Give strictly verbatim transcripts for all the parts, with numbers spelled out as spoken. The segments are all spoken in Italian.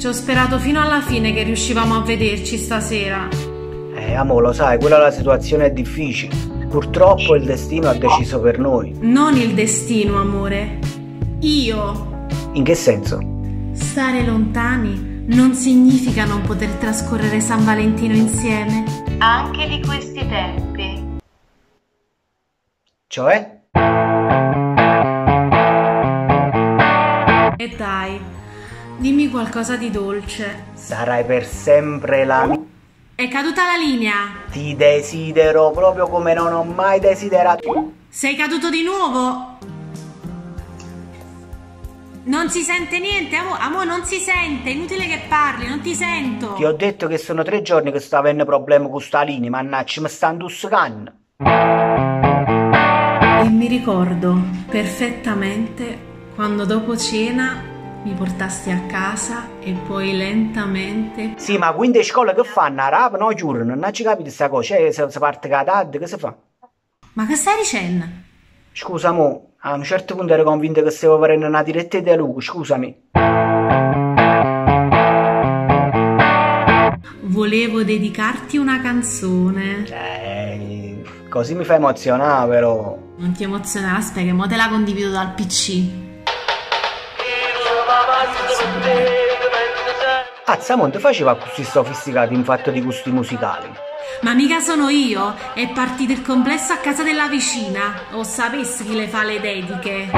Ci ho sperato fino alla fine che riuscivamo a vederci stasera. Eh, amore, lo sai, quella la situazione è difficile. Purtroppo il destino ha deciso per noi. Non il destino, amore. Io. In che senso? Stare lontani non significa non poter trascorrere San Valentino insieme. Anche di questi tempi. Cioè? E dai, dimmi qualcosa di dolce. Sarai per sempre la mia. È caduta la linea. Ti desidero proprio come non ho mai desiderato. Sei caduto di nuovo? Non si sente niente, amore, amore, non si sente, è inutile che parli, non ti sento. Ti ho detto che sono tre giorni che sto avendo problemi con sta linea, mannaggia, mi stanno tussicando. E mi ricordo perfettamente quando dopo cena mi portasti a casa e poi lentamente... Sì, ma quindi a scuola che fanno? A rap, no, giuro, non ci capite questa cosa, cioè se, se parte con la T A D, che si fa? Ma che stai dicendo? Scusa, mo, a un certo punto ero convinto che stavo facendo una diretta di Luca, scusami. Volevo dedicarti una canzone. Eh, così mi fa emozionare, però. Non ti emozionare, aspetta che mo te la condivido dal P C. Azza, mo, ti faceva così sofisticato in fatto di gusti musicali? Ma mica sono io, è partito il complesso a casa della vicina. O sapessi chi le fa le dediche?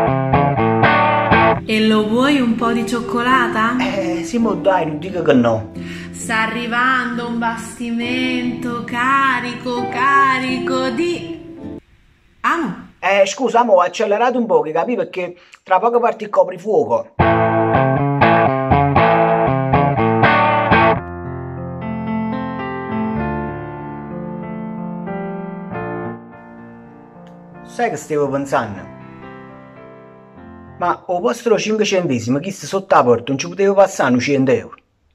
E lo vuoi un po' di cioccolata? Eh, sì, mo dai, non dico che no. Sta arrivando un bastimento carico, carico di... Amo? Eh, scusa, mo, accelerate un po', che capi? Perché tra poco parte il coprifuoco. Sai che stavo pensando? Ma al posto dei cinque centesimi, chi sta sotto la porta, non ci potevo passare un cento euro.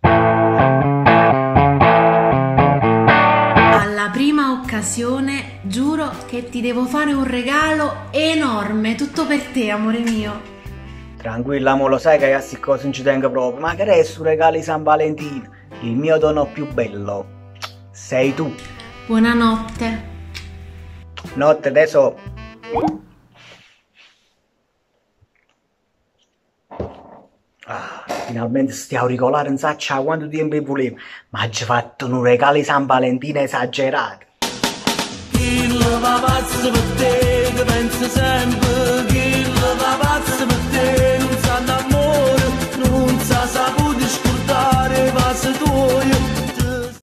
Alla prima occasione giuro che ti devo fare un regalo enorme, tutto per te, amore mio. Tranquilla, amore, lo sai che a queste cose non ci tengo proprio, ma che resta un regalo di San Valentino? Il mio dono più bello sei tu. Buonanotte. Notte, adesso... Ah, finalmente sti auricolari non saccia quanto tempo volevo, ma ci fatto un regalo di San Valentino esagerato. Il papà per te, pensa sempre